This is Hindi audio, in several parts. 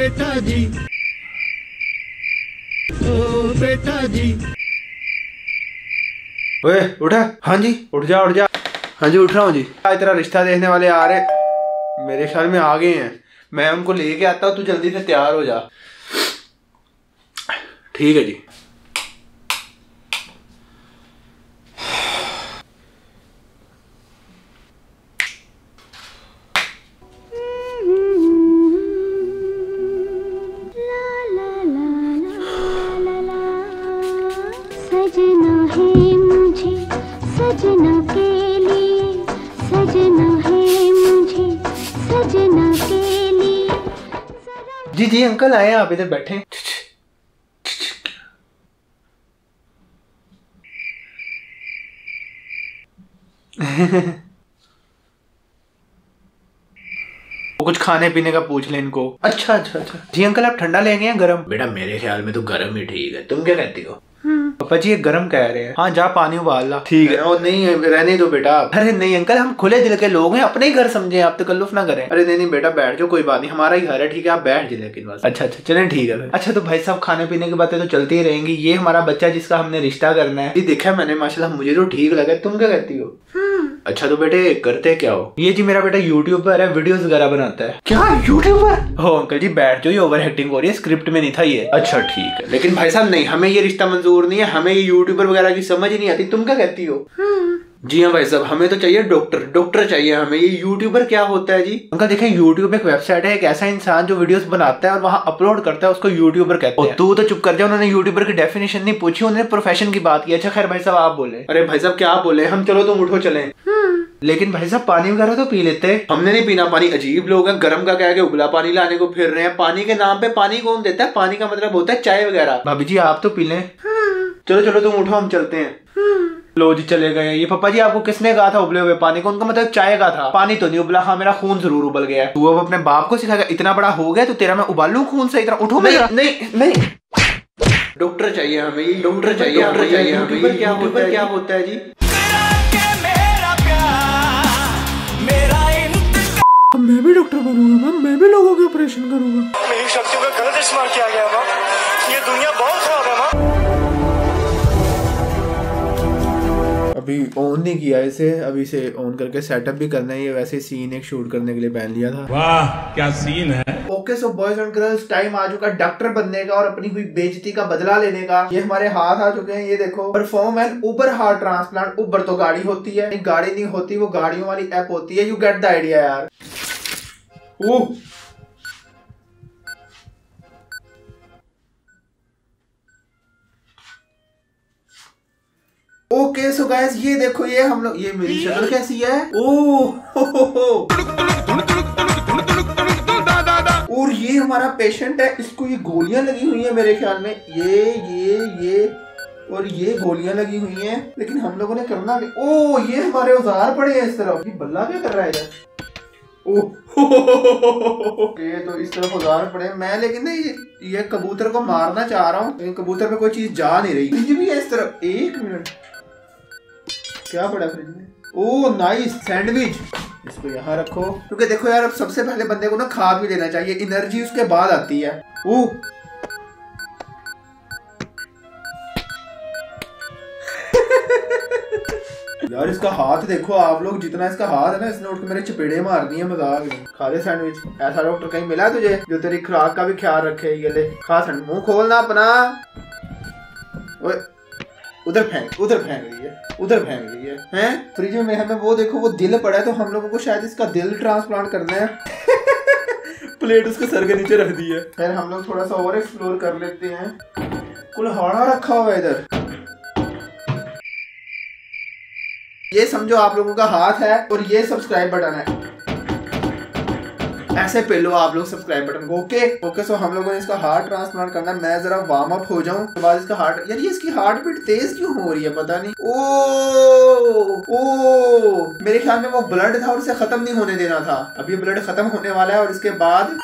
बेटा जी, ओ बेटा जी। ओए उठा। हाँ जी उठ जा उठ जा। हाँ जी उठ रहा हूँ जी। आज तेरा रिश्ता देखने वाले आ रहे, मेरे ख्याल में आ गए हैं। मैं उनको लेके आता हूँ, तू जल्दी से तैयार हो जा। ठीक है जी। सजना है मुझे सजना के लिए, सजना है मुझे सजना के लिए। जी जी अंकल आए, आप इधर बैठे। वो कुछ खाने पीने का पूछ ले इनको। अच्छा अच्छा अच्छा जी अंकल, आप ठंडा लेंगे या गरम? बेटा मेरे ख्याल में तो गरम ही ठीक है, तुम क्या कहती हो? पापा जी ये गरम कह रहे हैं। हाँ जा पानी उबाल ला। ठीक है। और नहीं रहने दो बेटा। अरे नहीं अंकल, हम खुले दिल के लोग हैं, अपने ही घर समझे, आप तकल्लुफ ना करें। अरे नहीं नहीं बेटा बैठ जाओ, कोई बात नहीं, हमारा ही घर है। ठीक है आप बैठ जाए लेकिन बस। अच्छा अच्छा चलें ठीक है। अच्छा तो भाई साहब खाने पीने की बातें तो चलती ही रहेंगी। ये हमारा बच्चा जिसका हमने रिश्ता करना है, ये देखा मैंने माशाल्लाह, मुझे तो ठीक लगा। तुम क्या कहती हो? अच्छा तो बेटे करते क्या हो? ये जी मेरा बेटा यूट्यूबर है, वीडियोस वगैरह बनाता है। क्या यूट्यूबर हो? अंकल जी बैठ जाओ, ये ओवर एक्टिंग हो रही है, स्क्रिप्ट में नहीं था ये। अच्छा ठीक है, लेकिन भाई साहब नहीं, हमें ये रिश्ता मंजूर नहीं है, हमें ये यूट्यूबर वगैरह की समझ ही नहीं आती। तुम क्या कहती हो? जी हाँ भाई साहब, हमें तो चाहिए डॉक्टर चाहिए हमें। ये यूट्यूबर क्या होता है जी? अंकल देखें, यूट्यूब एक वेबसाइट है, एक ऐसा इंसान जो वीडियोस बनाता है और वहाँ अपलोड करता है, उसको यूट्यूबर कहते हैं। तू तो चुप कर जा, उन्होंने यूट्यूबर की डेफिनेशन नहीं पूछी, उन्होंने प्रोफेशन की बात की। अच्छा खैर भाई साहब आप बोले। अरे भाई साहब क्या बोले हम, चलो तुम उठो चलें। लेकिन भाई साहब पानी वगैरह तो पी लेते। हमने नहीं पीना पानी, अजीब लोग हैं, गर्म का कह के उबला पानी लाने को फिर रहे हैं। पानी के नाम पे पानी कौन देता है? पानी का मतलब होता है चाय वगैरह। भाभी जी आप तो पी लें। चलो चलो तुम उठो, हम चलते हैं। लो जी चले गए। ये पापा जी आपको किसने कहा था उबले हुए पानी को? उनका मतलब चाय का था। पानी तो नहीं उबला। हाँ मेरा खून जरूर उबल गया। तू अब अपने बाप को सिखाएगा? इतना बड़ा हो गया तो तेरा मैं उबालू खून से? इतना उठो। नहीं नहीं नहीं, डॉक्टर चाहिए हमें, ये डॉक्टर चाहिए हमें। क्या होता है जी? मैं भी डॉक्टर बनूंगा मैम, मैं भी लोगों के ऑपरेशन करूंगा। मेरी शक्तियों का गलत इस्तेमाल किया गया मैम, ये दुनिया बहुत खराब है मैम। अभी ऑन नहीं किया इसे, अभी इसे ऑन करके सेटअप भी करना है। ये वैसे सीन एक शूट करने के लिए पहन लिया था। वाह क्या सीन है। Okay so boys and girls, time आ चुका डॉक्टर बनने का और अपनी हुई बेइज्जती का बदला लेने का। ये हमारे हाथ आ चुके हैं, ये देखो। Perform an Uber heart transplant. Uber तो गाड़ी होती है, नहीं गाड़ी नहीं होती, वो गाड़ियों वाली ऐप होती है। यू गेट द आइडिया यार। ओके सो गाइस ये देखो, ये हम लोग, ये मेरी शक्ल कैसी है? और ये हमारा पेशेंट है, इसको ये गोलियां लगी हुई है मेरे ख्याल में। ये और ये गोलियां लगी हुई हैं, लेकिन हम लोगों ने करना भी। ये हमारे औजार पड़े हैं इस तरफ। ये बल्ला क्या कर रहा है इधर? ये तो इस तरफ औजार पड़े हैं। मैं लेकिन ना ये कबूतर को मारना चाह रहा हूँ, लेकिन कबूतर पे कोई चीज जा नहीं रही। फ्रिज भी है इस तरफ। एक मिनट, क्या पड़ा फ्रिज में? Nice sandwich. इसको यहाँ रखो, क्योंकि देखो यार अब सबसे पहले बंदे को ना खा भी लेना चाहिए, एनर्जी उसके बाद आती है। यार इसका हाथ देखो आप लोग, जितना इसका हाथ है ना, इसने उठ के मेरे चपेड़े मार दिए। मजाक नहीं। खा ले सैंडविच। ऐसा डॉक्टर कहीं मिला तुझे जो तेरी खुराक का भी ख्याल रखे? ये ले खा सैंडविच। मुंह खोलना अपना। उधर फेंक रही है हैं? फ्रिज में हमें वो देखो, वो दिल पड़ा है, तो हम लोगों को शायद इसका दिल ट्रांसप्लांट करना है। प्लेट उसके सर के नीचे रख दी है। फिर हम लोग थोड़ा सा और एक्सप्लोर कर लेते हैं। कुल्हाड़ा रखा हुआ है इधर। ये समझो आप लोगों का हाथ है और ये सब्सक्राइब बटन है। ऐसे पे लो आप लोग सब्सक्राइब बटन को। ओके सो हम लोगों ने इसका हार्ट ट्रांसप्लांट करना है। मैं जरा वार्म अप हो जाऊं, उसके बाद इसका हार्ट। यार ये इसकी हार्ट बीट तेज क्यों हो रही है पता नहीं। मेरे ख्याल में वो ब्लड था और इसे खत्म नहीं होने देना था। अब ये ब्लड खत्म होने वाला है और इसके बाद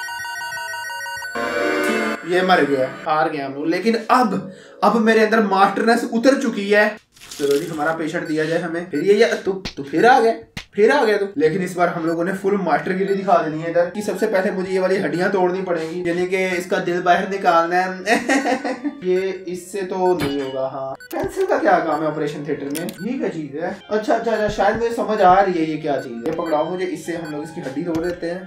ये मर गया, हार गया हम लोग। लेकिन अब मेरे अंदर मास्टरनेस उतर चुकी है। चलो जी हमारा पेशेंट दिया जाए हमें। फिर ये तू फिर आ गया। फिर आ गया तू। लेकिन इस बार हम लोगों ने फुल मास्टरगिरी दिखा देनी है इधर कि सबसे पहले मुझे ये वाली हड्डियां तोड़नी पड़ेंगी, यानी कि इसका दिल बाहर निकालना है। ये इससे तो नहीं होगा। हाँ, पेंसिल का क्या काम है ऑपरेशन थिएटर में? ये क्या चीज है? अच्छा अच्छा अच्छा, शायद मुझे समझ आ रही है ये क्या चीज है। पकड़ाओ मुझे, इससे हम लोग इसकी हड्डी तोड़ देते हैं।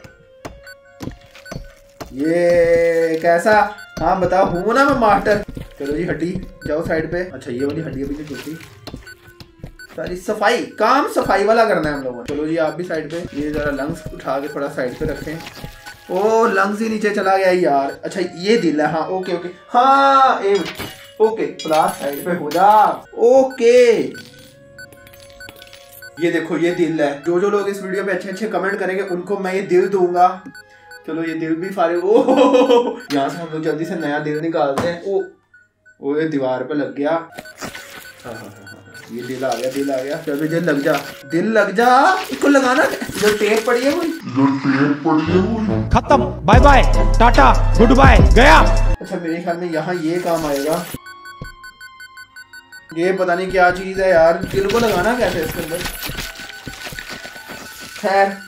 ये कैसा? हाँ बताओ, हूँ ना मैं मास्टर। चलो जी, हड्डी जाओ साइड पे। अच्छा, ये वाली हड्डी अभी नहीं टूटी। सारी सफाई, काम सफाई वाला करना है हम लोगों ने। चलो जी, आप भी साइड पे। ये जरा लंग्स उठा के थोड़ा साइड पे रखें। ओ, लंग्स ही नीचे चला गया यार। अच्छा, ये दिल है। हाँ ओके ओके, हाँ ओके, प्लास साइड पे हो जा। ओके, ये देखो, ये दिल है। जो जो लोग इस वीडियो पे अच्छे अच्छे कमेंट करेंगे उनको मैं ये दिल दूंगा। चलो, ये दिल भी फारे। ओ यहाँ से हम लोग जल्दी से नया दिल निकालते हैं। ओ ये दीवार पे लग गया। हाँ, ये दिल आ गया, दिल आ गया। चलो दिल लग जा, दिल लग जा। इसको लगाना, जो टेप पड़ी है कोई, खत्म, बाय बाय, टाटा, गुड बाय, गया। अच्छा, मेरे ख्याल में यहाँ ये काम आएगा। ये पता नहीं क्या चीज है यार। दिल को लगाना कैसे इसके अंदर? खैर,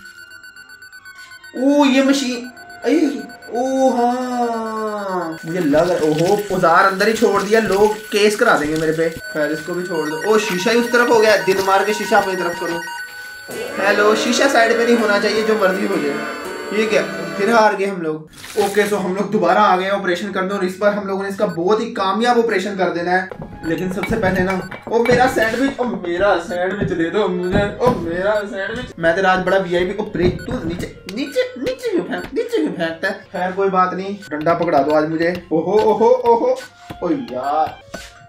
ओ ये मशीन। ओ हाँ, मुझे लग रहा, ओहो, औजार अंदर ही छोड़ दिया। लोग केस करा देंगे मेरे पे। खैर, इसको भी छोड़ दो। ओ, शीशा ही उस तरफ हो गया। दिल मार के शीशा अपनी तरफ करो। हेलो, शीशा साइड पे नहीं होना चाहिए, जो मर्जी हो जाए। ये क्या, फिर हार गए हम लोग। ओके, सो हम लोग दोबारा आ गए ऑपरेशन करने, और इस बार हम लोगों ने इसका बहुत ही कामयाब ऑपरेशन कर देना है। लेकिन सबसे पहले ना, ओ मेरा सैंडविच, ओ मेरा सैंडविच दे दो मुझे, ओ मेरा सैंडविच। मैं तेरा आज बड़ा वीआईपी। ओ ब्रेक, तू नीचे नीचे नीचे क्यों फेंकता है? खैर कोई बात नहीं, डंडा पकड़ा दो आज मुझे। ओहो ओहो ओहो, ओ यार,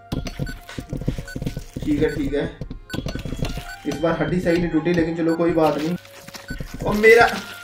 ठीक है। इस बार हड्डी सही नहीं टूटी, लेकिन चलो कोई बात नहीं। ओ मेरा,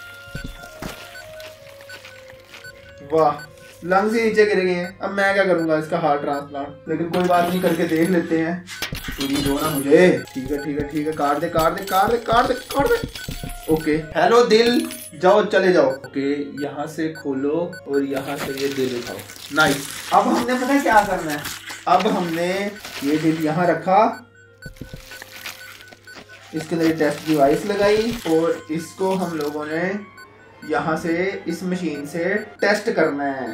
वाह, लंग्स ही नीचे गिर गए हैं। अब मैं क्या करूंगा इसका हार्ट ट्रांसप्लांट? लेकिन कोई बात नहीं, करके देख लेते हैं। पूरी दो ना मुझे। ठीक है, काट दे। ओके, हेलो दिल, जाओ, चले जाओ। ओके, यहाँ से खोलो और यहाँ से ये दिल उठाओ। नाइस। अब हमने पता क्या करना है? अब हमने ये दिल यहाँ रखा, इसके लिए टेस्ट डिवाइस लगाई, और इसको हम लोगों ने यहाँ से इस मशीन से टेस्ट करना है।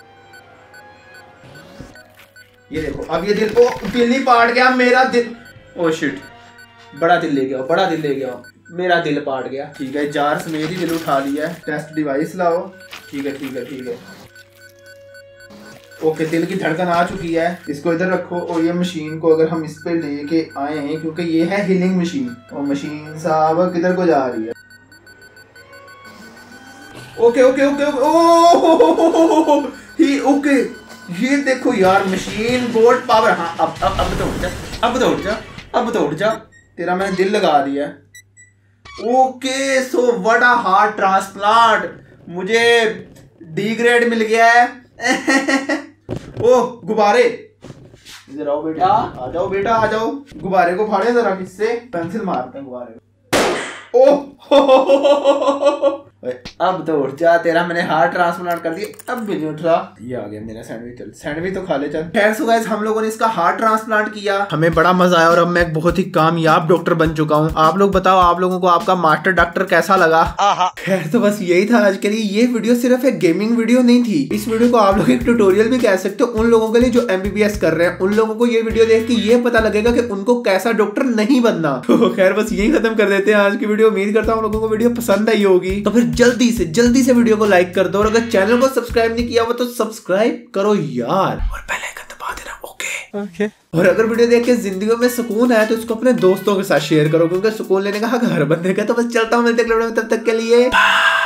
ये देखो, अब ये दिल, ओ दिल ही पाट गया मेरा दिल। ओ शिट, बड़ा दिल ले गया, मेरा दिल पाट गया। ठीक है, जार समेत ही दिल उठा लिया है। टेस्ट डिवाइस लाओ। ठीक है। ओके, दिल की धड़कन आ चुकी है। इसको इधर रखो, और ये मशीन को अगर हम इस पे लेके आए हैं, क्योंकि ये है हीलिंग मशीन, और मशीन साहब किधर को जा रही है? ओके, ओके, ये देखो यार, मशीन गोल्ड पावर। हाँ, अब तो उठ जा। तेरा मैंने दिल लगा दिया। Okay, so what a heart transplant. मुझे डी ग्रेड मिल गया है। ओह, गुब्बारे, इधर आओ बेटा, आ जाओ। गुब्बारे को फाड़े जरा, किससे? पेंसिल मारते हैं गुब्बारे को। ओह, अब तो उठ जा, तेरा मैंने हार्ट ट्रांसप्लांट कर दिया, अब भी नहीं उठ रहा। ये आ गया मेरा सैंडविच। चल, सैंडविच तो खा ले चल। खैर सो गाइस, हम लोगों ने इसका हार्ट ट्रांसप्लांट किया, हमें बड़ा मजा आया, और अब मैं बहुत ही कामयाब डॉक्टर बन चुका हूँ। आप लोग बताओ, आप लोगों को आपका मास्टर डॉक्टर कैसा लगा? खैर, तो बस यही था आज के लिए। ये वीडियो सिर्फ एक गेमिंग वीडियो नहीं थी। इस वीडियो को आप लोग एक ट्यूटोरियल भी कह सकते हो उन लोगों के लिए जो MBBS कर रहे हैं। उन लोगों को ये वीडियो देख के ये पता लगेगा कि उनको कैसा डॉक्टर नहीं बनना। तो खैर, बस यही खत्म कर देते हैं आज की वीडियो। उम्मीद करता हूँ लोगों को वीडियो पसंद आई होगी। तो फिर जल्दी से वीडियो को लाइक कर दो, और अगर चैनल को सब्सक्राइब नहीं किया हुआ तो सब्सक्राइब करो यार, और बेल आइकन दबा देना। ओके। और अगर वीडियो देख के जिंदगी में सुकून है तो इसको अपने दोस्तों के साथ शेयर करो, क्योंकि सुकून लेने का हक हर बंदे का। तो बस चलता हूँ, मिलते हैं अगले वीडियो में, तब तक के लिए।